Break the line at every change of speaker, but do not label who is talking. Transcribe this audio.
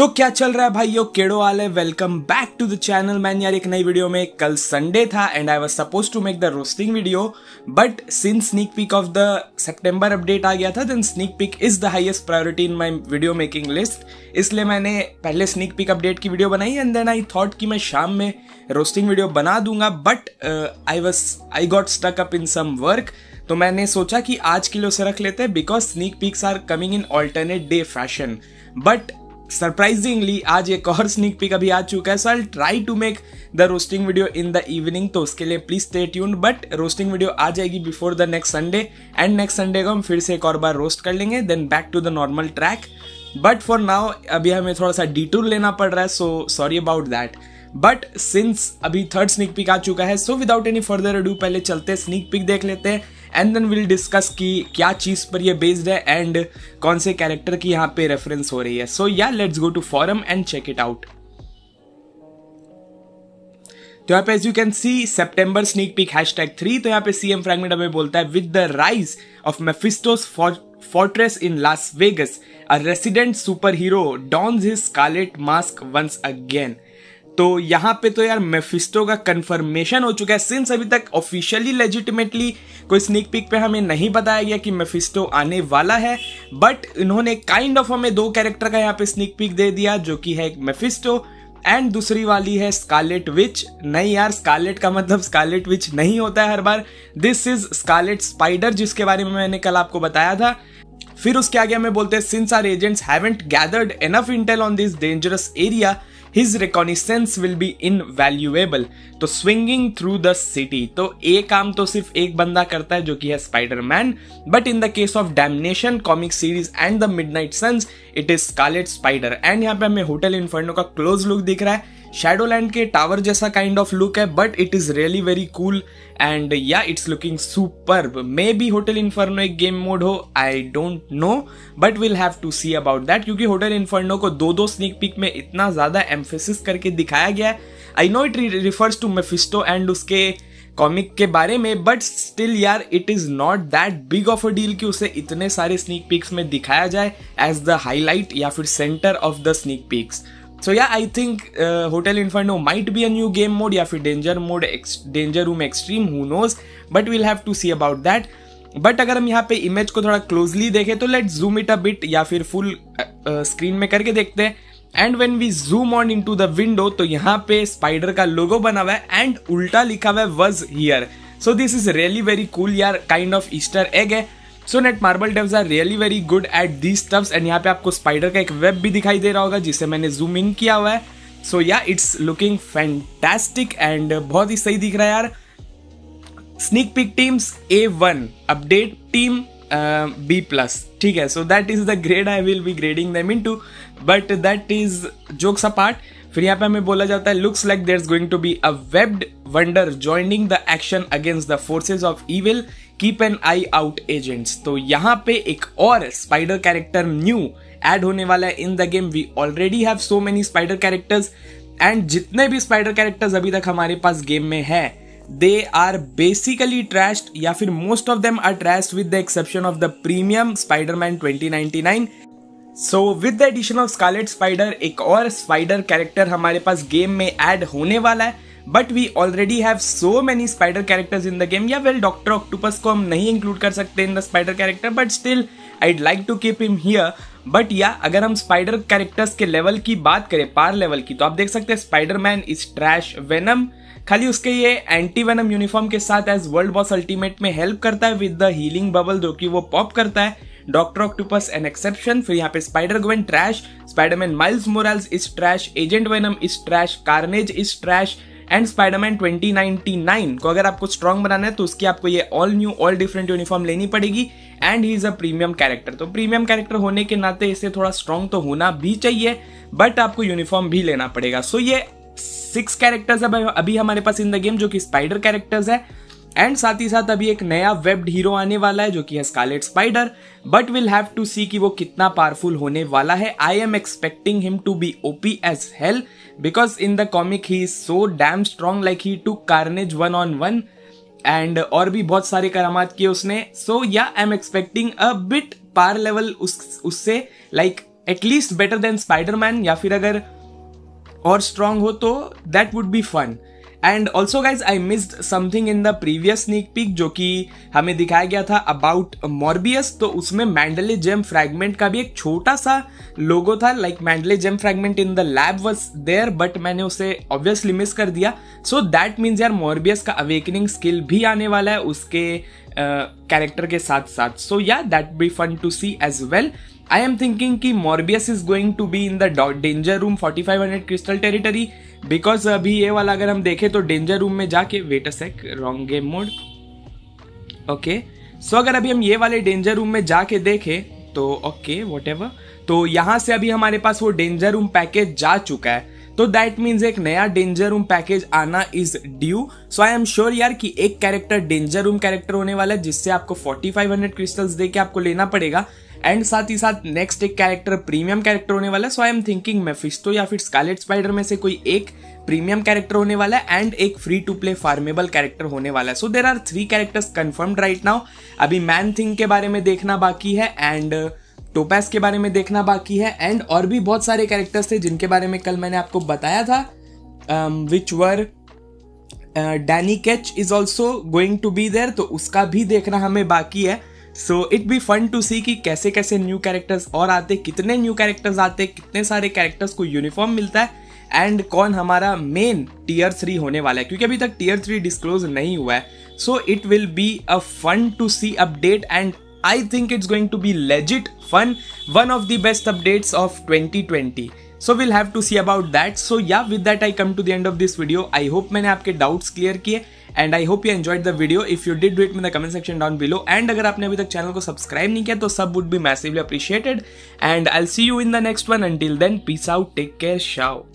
तो क्या चल रहा है भाइयों, केड़ो वाले, welcome back to the channel man. यार एक नई वीडियो में, कल संडे था and I was suppose to make the roasting video, but since sneak peek of the September update आ गया था, then sneak peek is the highest priority in my video making list. इसलिए मैंने पहले sneak peek update की video बनाई and then I thought कि मैं शाम में रोस्टिंग वीडियो बना दूंगा, but I got stuck up in some work. तो मैंने सोचा कि आज के लिए उसे रख लेते हैं because sneak peeks are coming in alternate day fashion. But surprisingly आज एक और स्नीक पीक अभी आ चुका है, so I try to make the roasting video in the evening. तो उसके लिए please stay tuned, but roasting video आ जाएगी before the next Sunday and next Sunday को हम फिर से एक और बार रोस्ट कर लेंगे, then back to the normal track. But for now अभी हमें थोड़ा सा डिटूर लेना पड़ रहा है, so sorry about that. But since अभी थर्ड स्नीक पीक आ चुका है, so without any further ado पहले चलते स्नीक पीक देख लेते हैं एंड देन विल डिस्कस कि क्या चीज पर ये बेस्ड है एंड कौन से कैरेक्टर की यहाँ पे रेफरेंस हो रही है। So yeah let's go to forum and check it out. तो यहाँ पे as you can see September sneak peek #3। तो यहाँ पे सीएम फ्रैगमेंट हमें बोलता है with the rise of Mephisto's fortress in Las Vegas, a resident superhero dons his scarlet mask once again। तो यहाँ पे तो यार मेफिस्टो का कंफर्मेशन हो चुका है, सिंस अभी तक ऑफिशियली लेजिटिमेटली कोई स्नीक पीक पे हमें नहीं बताया गया कि मेफिस्टो आने वाला है, बट इन्होंने काइंड ऑफ हमें दो कैरेक्टर का यहाँ पे स्नीक पीक दे दिया, जो कि है मेफिस्टो एंड दूसरी वाली है स्कारलेट विच। नहीं यार, स्कारलेट का मतलब स्कारलेट विच नहीं होता है हर बार, दिस इज स्कारलेट स्पाइडर, जिसके बारे में मैंने कल आपको बताया था। फिर उसके आगे हमें बोलते हैं since our agents haven't gathered enough intel on this dangerous area, his reconnaissance will be invaluable। तो swinging through the city, तो ये काम तो सिर्फ एक बंदा करता है जो कि है Spiderman, but in the case of Damnation comic series and the Midnight Sons it is Scarlet Spider. And यहाँ पे हमें होटल इन्फर्नो का क्लोज लुक दिख रहा है, शैडोलैंड के टावर जैसा काइंड ऑफ लुक है, but it is really very cool and yeah it's looking superb. Maybe Hotel Inferno एक गेम मोड हो, I don't know, but will have to see about that, क्योंकि Hotel Inferno को दो sneak peek में इतना ज्यादा emphasis करके दिखाया गया है। I know it refers to Mephisto and उसके कॉमिक के बारे में, बट स्टिल यार it is not that big of a deal कि उसे इतने सारे स्नीक पीक्स में दिखाया जाए एज द हाईलाइट या फिर centre of the sneak peeks. So yeah, I think Hotel Inferno might be a new game mode या फिर Danger Room Extreme, who knows, but we'll have to see about that। But अगर हम यहाँ पे image को थोड़ा closely देखें तो let's zoom it a bit या फिर फुल स्क्रीन में करके देखते हैं। And when we zoom on into the window, तो यहाँ पे स्पाइडर का लोगो बना हुआ है एंड उल्टा लिखा हुआ है was here. So this is really very cool यार, काइंड ऑफ ईस्टर एग है। So Netmarble devs are really very good at these stuffs and यहाँ पे आपको स्पाइडर का एक वेब भी दिखाई दे रहा होगा जिसे मैंने जूम इन किया हुआ है। सो या इट्स लुकिंग फैंटास्टिक एंड बहुत ही सही दिख रहा है यार। Sneak peek teams A1 update team B+, ठीक है। So that is the grade I will be grading them into, but that is jokes apart. फिर यहाँ पे हमें बोला जाता है looks like there is going to be a webbed wonder joining the action against the forces of evil, keep an eye out agents. तो यहाँ पे एक और स्पाइडर कैरेक्टर न्यू ऐड होने वाला है in the game. We already have so many spider characters and जितने भी स्पाइडर कैरेक्टर्स अभी तक हमारे पास गेम में है, दे आर बेसिकली ट्रैश्ड या फिर most of them are trashed with the exception of the premium Spiderman 2099। So with the addition of Scarlet Spider एक और स्पाइडर कैरेक्टर हमारे पास गेम में ऐड होने वाला है, but we already have so many spider characters in the game. Yeah well Doctor Octopus को हम नहीं इंक्लूड कर सकते in the spider character, but still I'd like to keep him here. But yeah अगर हम स्पाइडर कैरेक्टर्स के level की बात करें, पार लेवल की, तो आप देख सकते हैं स्पाइडरमैन इज ट्रैश। वेनम खाली उसके ये एंटी वेनम यूनिफॉर्म के साथ एज वर्ल्ड बॉस अल्टीमेट में हेल्प करता है विद द हीलिंग बबल, जो कि वो पॉप करता है। Doctor Octopus an exception. फिर यहाँ पे Spider Gwen trash, Spiderman Miles Morales is trash, agent Venom is trash, Carnage is trash and Spiderman 2099 को अगर आपको स्ट्रॉन्ग बनाना है तो उसकी आपको ये all new all different uniform लेनी पड़ेगी and he is a premium character. तो प्रीमियम कैरेक्टर होने के नाते इसे थोड़ा स्ट्रॉन्ग तो होना भी चाहिए, बट आपको यूनिफॉर्म भी लेना पड़ेगा। सो ये 6 कैरेक्टर्स अभी हमारे पास इन द गेम जो कि स्पाइडर कैरेक्टर्स है एंड साथ ही साथ अभी एक नया वेब्ड हीरो आने वाला है जो कि है Scarlet Spider, but will have to see कि वो कितना पावरफुल होने वाला है। I am expecting him to be OP as hell because in the comic he is so damn strong, like he to Carnage 1-on-1 and और भी बहुत सारे करामात किए उसने। So yeah I am expecting a bit par level उससे, like at least better than Spiderman, या फिर अगर और स्ट्रांग हो तो that would be fun. And also guys I missed something in the previous sneak peek जो कि हमें दिखाया गया था अबाउट मॉर्बियस। तो उसमें मैंडले जेम फ्रैगमेंट का भी एक छोटा सा लोगो था, like Mandalay gem fragment in the lab was there, but मैंने उसे ऑब्वियसली मिस कर दिया। सो दैट मीन्स यार मॉर्बियस का अवेकनिंग स्किल भी आने वाला है उसके कैरेक्टर के साथ साथ। So yeah that be fun to see as well. I am thinking कि Morbius is going to be in the danger room 4500 crystal territory, because अभी ये वाला अगर हम देखें तो डेंजर रूम में जाके, wait a sec, wrong game mode, okay. So अगर अभी हम ये वाले डेंजर रूम में जाके देखें तो ओके व्हाटएवर, तो यहां से अभी हमारे पास वो डेंजर रूम पैकेज जा चुका है। तो दैट मीन्स एक नया डेंजर रूम पैकेज आना is due. So I am sure यार कि एक कैरेक्टर डेंजर रूम कैरेक्टर होने वाला है जिससे आपको 4500 क्रिस्टल्स देके आपको लेना पड़ेगा, एंड साथ ही साथ नेक्स्ट एक कैरेक्टर प्रीमियम कैरेक्टर होने वाला है। So I am thinking Mephisto या फिर स्कारलेट स्पाइडर में से कोई एक प्रीमियम कैरेक्टर होने वाला है एंड एक free to play farmable character होने वाला है। So there are 3 characters confirmed right now. अभी मैन थिंग के बारे में देखना बाकी है एंड टोपैस के बारे में देखना बाकी है, एंड और भी बहुत सारे कैरेक्टर्स थे जिनके बारे में कल मैंने आपको बताया था, which were Danny Ketch is also going to be there, तो उसका भी देखना हमें बाकी है। So it be fun to see कि कैसे कैसे न्यू कैरेक्टर्स और आते, कितने न्यू कैरेक्टर्स आते, कितने सारे कैरेक्टर्स को यूनिफॉर्म मिलता है, एंड कौन हमारा मेन टियर 3 होने वाला है, क्योंकि अभी तक टियर 3 डिस्क्लोज नहीं हुआ है। So it will be a fun to see update and I think it's going to be legit fun, one of the best updates of 2020. So we'll have to see about that. So yeah, with that I come to the end of this video. I hope मैंने आपके doubts clear किए and I hope you enjoyed the video. If you did, do it in the comment section down below. And अगर आपने अभी तक channel को subscribe नहीं किया तो सब would be massively appreciated. And I'll see you in the next one. Until then, peace out, take care, ciao.